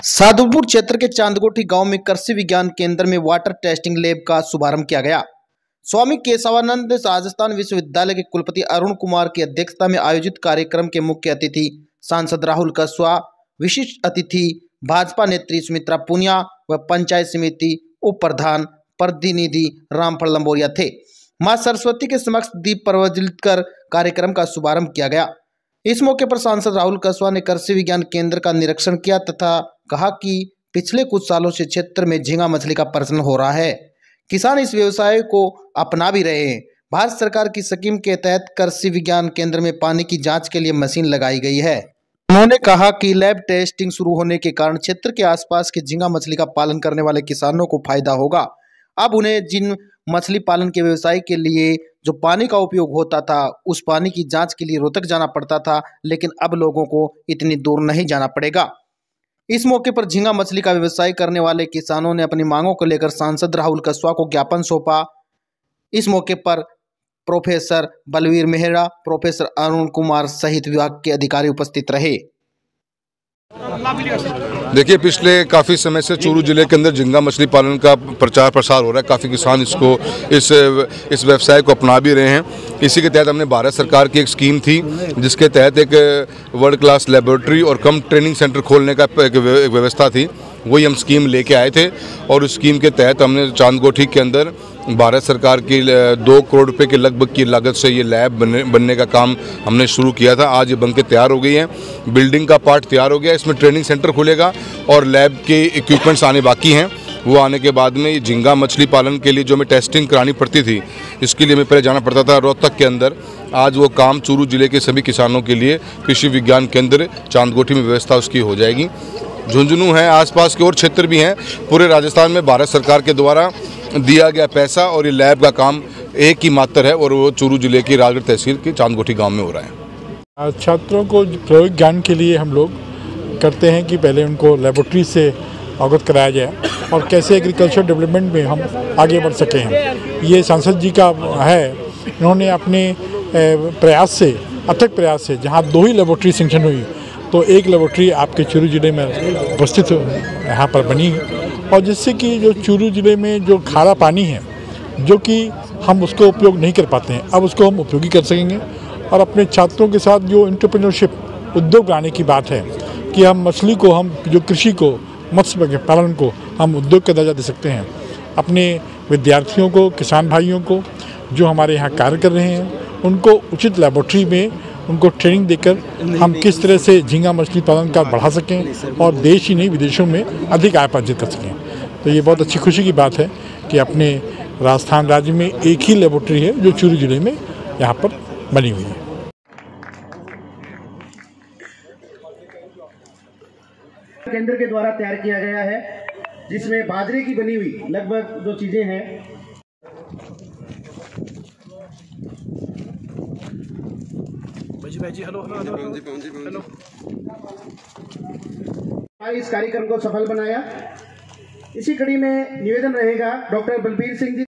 साधुपुर क्षेत्र के चांदगोठी गांव में कृषि विज्ञान केंद्र में वाटर टेस्टिंग लैब का शुभारंभ किया गया। स्वामी केशवानंद राजस्थान विश्वविद्यालय के कुलपति अरुण कुमार की अध्यक्षता में आयोजित कार्यक्रम के मुख्य अतिथि सांसद राहुल कसवा, विशिष्ट अतिथि भाजपा नेत्री सुमित्रा पुनिया व पंचायत समिति उप प्रधान प्रतिनिधि रामफल लंबोरिया थे। मां सरस्वती के समक्ष दीप प्रज्वलित कर कार्यक्रम का शुभारंभ किया गया। इस मौके पर सांसद राहुल कसवा ने कृषि विज्ञान केंद्र का निरीक्षण किया तथा कहा कि पिछले कुछ सालों से क्षेत्र में झींगा मछली का प्रचलन हो रहा है। किसान इस व्यवसाय को अपना भी रहे हैं। भारत सरकार की स्कीम के तहत कृषि विज्ञान केंद्र में पानी की जांच के लिए मशीन लगाई गई है। उन्होंने कहा कि लैब टेस्टिंग शुरू होने के कारण क्षेत्र के आसपास के झींगा मछली का पालन करने वाले किसानों को फायदा होगा। अब उन्हें जिन मछली पालन के व्यवसाय के लिए जो पानी का उपयोग होता था, उस पानी की जांच के लिए रोहतक जाना पड़ता था, लेकिन अब लोगों को इतनी दूर नहीं जाना पड़ेगा। इस मौके पर झींगा मछली का व्यवसाय करने वाले किसानों ने अपनी मांगों को लेकर सांसद राहुल कसवा को ज्ञापन सौंपा। इस मौके पर प्रोफेसर बलवीर मेहरा, प्रोफेसर अरुण कुमार सहित विभाग के अधिकारी उपस्थित रहे। देखिए, पिछले काफ़ी समय से चूरू जिले के अंदर झींगा मछली पालन का प्रचार प्रसार हो रहा है। काफ़ी किसान इस व्यवसाय को अपना भी रहे हैं। इसी के तहत हमने भारत सरकार की एक स्कीम थी, जिसके तहत एक वर्ल्ड क्लास लेबोरेटरी और कम ट्रेनिंग सेंटर खोलने का एक व्यवस्था थी। वही हम स्कीम लेके आए थे और उस स्कीम के तहत हमने चांदगोठी के अंदर भारत सरकार की 2 करोड़ रुपए के लगभग की लागत से ये लैब बनने का काम हमने शुरू किया था। आज ये बनके तैयार हो गई है। बिल्डिंग का पार्ट तैयार हो गया, इसमें ट्रेनिंग सेंटर खुलेगा और लैब के इक्विपमेंट्स आने बाकी हैं। वो आने के बाद में झींगा मछली पालन के लिए जो हमें टेस्टिंग करानी पड़ती थी, इसके लिए हमें पहले जाना पड़ता था रोहतक के अंदर। आज वो काम चूरू जिले के सभी किसानों के लिए कृषि विज्ञान केंद्र चांदगोठी में व्यवस्था उसकी हो जाएगी। झुंझुनू है, आसपास के और क्षेत्र भी हैं। पूरे राजस्थान में भारत सरकार के द्वारा दिया गया पैसा और ये लैब का काम एक ही मात्र है और वो चूरू जिले की राजगढ़ तहसील के चांदगोठी गांव में हो रहा है। छात्रों को प्रयोग ज्ञान के लिए हम लोग करते हैं कि पहले उनको लेबोरेटरी से अवगत कराया जाए और कैसे एग्रीकल्चर डेवलपमेंट में हम आगे बढ़ सकें हैं। ये सांसद जी का है। इन्होंने अपने प्रयास से, अथक प्रयास से, जहाँ 2 ही लेबोरेटरी सेंक्शन हुई, तो एक लेबोरेटरी आपके चूरू जिले में उपस्थित यहाँ पर बनी, और जिससे कि जो चूरू जिले में जो खारा पानी है, जो कि हम उसको उपयोग नहीं कर पाते हैं, अब उसको हम उपयोगी कर सकेंगे। और अपने छात्रों के साथ जो एंटरप्रेन्योरशिप उद्योग लाने की बात है कि हम मछली को, हम जो कृषि को, मत्स्य पालन को हम उद्योग का दर्जा दे सकते हैं। अपने विद्यार्थियों को, किसान भाइयों को जो हमारे यहाँ कार्य कर रहे हैं, उनको उचित लेबोरेटरी में उनको ट्रेनिंग देकर हम किस तरह से झींगा मछली पालन का बढ़ा सकें और देश ही नहीं विदेशों में अधिक आय अर्जित कर सकें। तो ये बहुत अच्छी खुशी की बात है कि अपने राजस्थान राज्य में एक ही लेबोरेटरी है जो चूरू जिले में यहाँ पर बनी हुई है। केंद्र के द्वारा तैयार किया गया है, जिसमें बाजरे की बनी हुई लगभग जो चीजें हैं, भाई जी हेलो। इस कार्यक्रम को सफल बनाया। इसी कड़ी में निवेदन रहेगा डॉक्टर बलबीर सिंह जी।